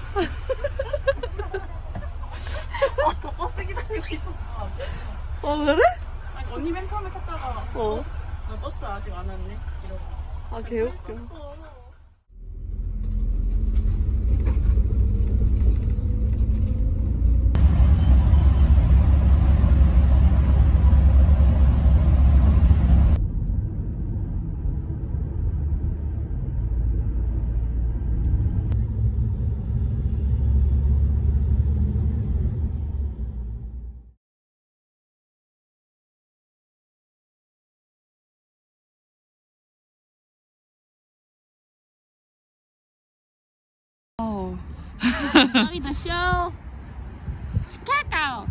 버스 기다리고 있었어. 그래? 아니, 언니 맨 처음에 찾다가 버스 아직 안 왔네. 이러고. 아, 개웃겨. Enjoy the show. Chicago.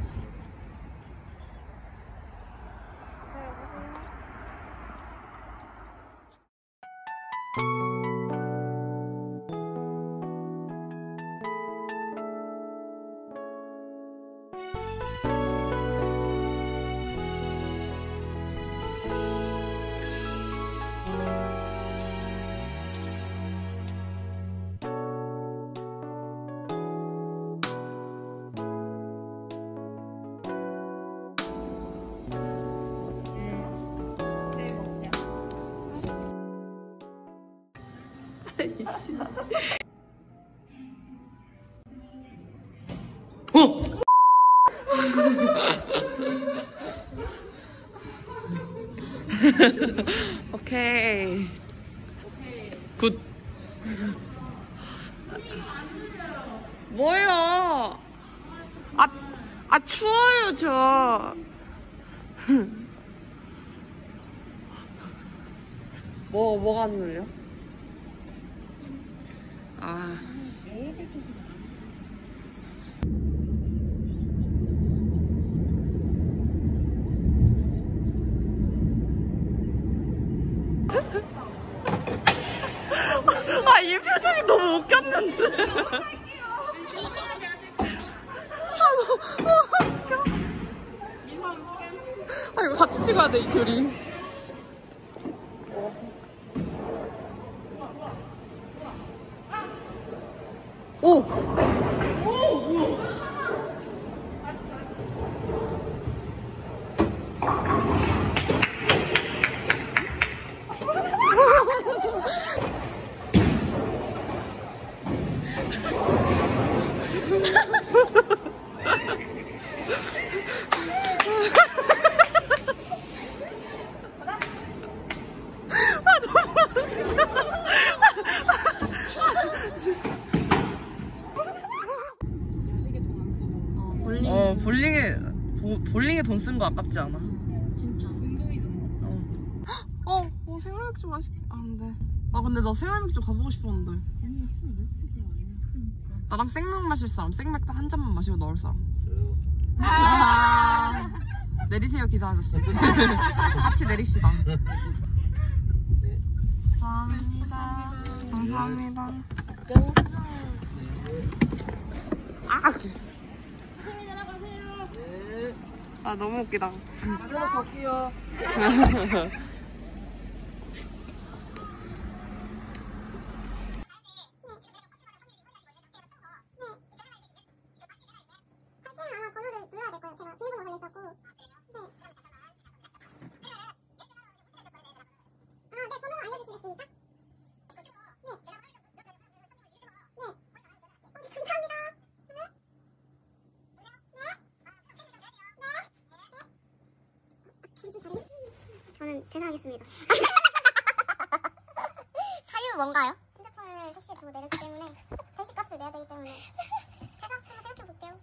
오케이. 굿. 뭐야? 추워요, 저. 뭐가 안 눌려? 이 표정이 너무 웃겼는데. 이거 같이 찍어야 돼, 이 둘이. 오! 볼링에 돈 쓴 거 아깝지 않아? 진짜. 운동이잖아. 생활맥주 맛있겠다. 근데. 근데 나 생활맥주 가보고 싶었는데. 나랑 생맥 마실 사람, 생맥 딱 한 잔만 마시고 넣을 사람. 내리세요, 기사 아저씨. 같이 내립시다. 감사합니다. 감사합니다. 너무 웃기다. 가져다 갈게요. 저는 퇴사하겠습니다. 사유는 뭔가요? 핸드폰을 택시에 두고 내렸기 때문에 택시값을 내야 되기 때문에 퇴사 한번 생각해볼게요.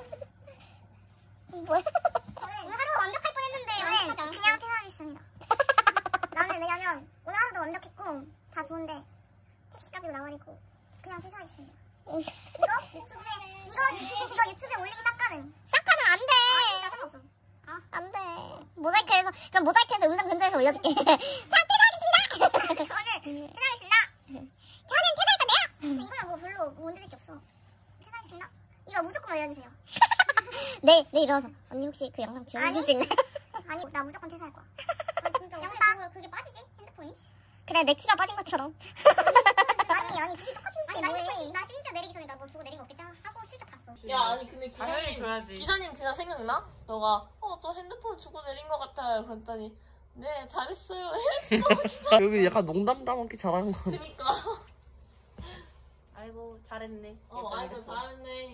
뭐야? 저는 오늘 하루 완벽할 뻔했는데 저는 그냥 퇴사하겠습니다. 나는 왜냐면 오늘 하루도 완벽했고 다 좋은데 택시값이 나와리고 그냥 퇴사하겠습니다. 이거 유튜브에 올리기 싹가는 안 돼. 진짜 상관없어. 안 돼. 그럼 모자이크해서 음성 변조해서 올려줄게. 자, 퇴사하겠습니다! 저는 퇴사하겠습니다! 저는 퇴사할 건데요! 이거는 뭐 별로 문제될 게 없어. 퇴사하겠습니다. 이거 무조건 올려주세요. 내일 일어나서 언니 혹시 그 영상 지워주실 수 있나요? 아니, 나 무조건 퇴사할 거야. 진짜 영상 그게 빠지지? 핸드폰이? 그래, 내 키가 빠진 것처럼. 아니, 둘이 똑같은 스타일. 나 심지어 내리기 전에 나 뭐 주고 내린 거 야 아니 근데 당연히 기사님 줘야지. 기사님 진짜 생각나? 너가 저 핸드폰 주고 내린 것 같아요. 그랬더니 네 잘했어요. 했어. 여기 약간 농담 담았기 잘한 거. 그니까. 아이고 잘했네. 아이고 잘했네.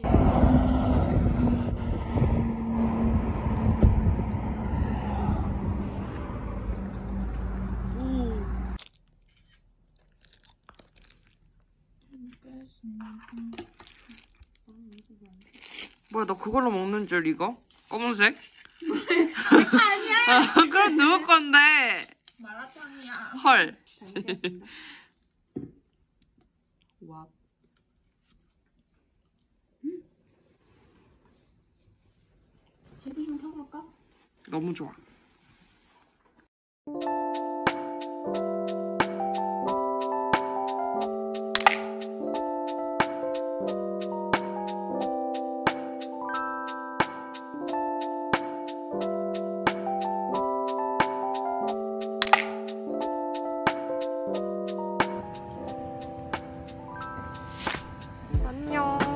뭐야 너 그걸로 먹는 줄 이거? 검은색? 아니야. 그럼 누구 건데? 마라탕이야. 헐. 와. 제비 좀 사볼까? 너무 좋아. 안녕.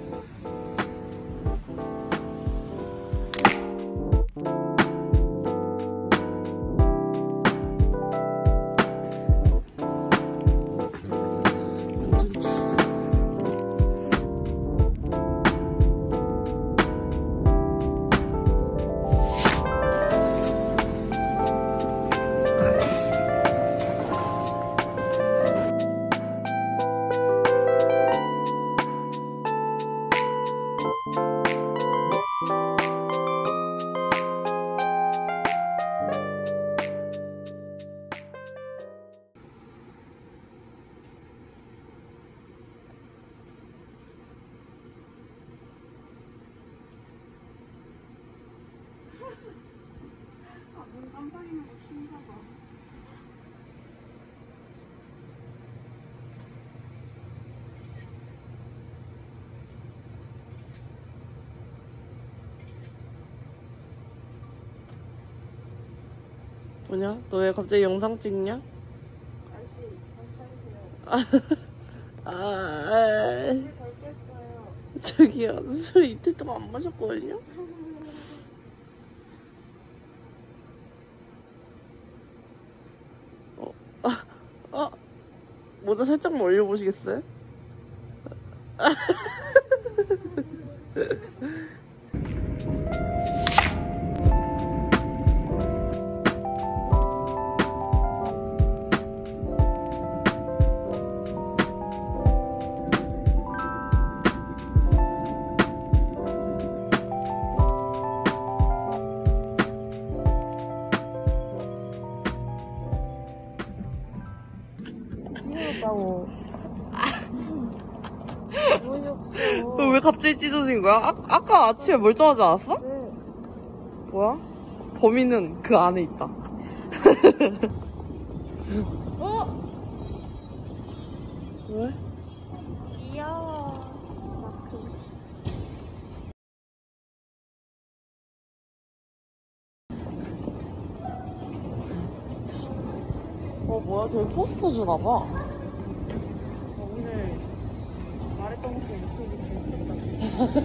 뭐냐? 너 왜 갑자기 영상 찍냐? 저기요, 술 이틀 동안 안 마셨거든요? 모자 살짝만 올려보시겠어요? 왜 갑자기 찢어진 거야? 아까 아침에 멀쩡하지 않았어? 네. 뭐야? 범인은 그 안에 있다. 왜? 귀여워. 뭐야? 저기 포스터 주나봐. 오늘 말했던 것 중에 목소리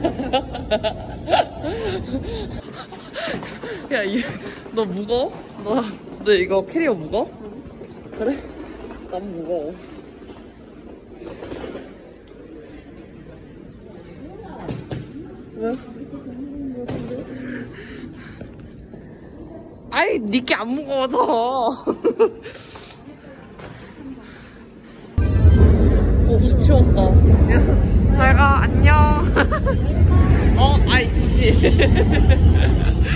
제일 크다. 야, 너 무거워? 너 이거 캐리어 무거워? 그래? 난 무거워. 왜? 아이, 니께 안 무거워, 더. 오, 치웠다. 잘 가, 안녕. 아이씨.